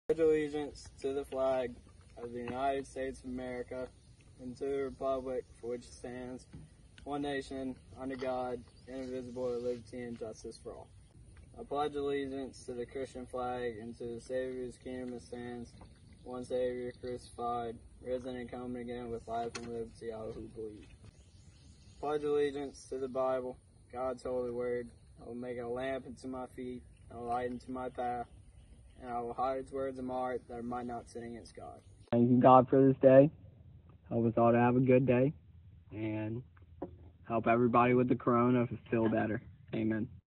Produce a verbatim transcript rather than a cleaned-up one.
Pledge allegiance to the flag of the United States of America and to the republic for which it stands, one nation, under God, indivisible, with liberty and justice for all. I pledge allegiance to the Christian flag and to the Savior whose kingdom it stands, one Savior, crucified, risen and coming again with life and liberty, all who believe. Pledge allegiance to the Bible, God's holy word. I will make it a lamp unto my feet, and a light unto my path, and I will hide its words in my heart, that I might not sin against God. Thank you, God, for this day. Help us all to have a good day, and help everybody with the corona feel better. Amen.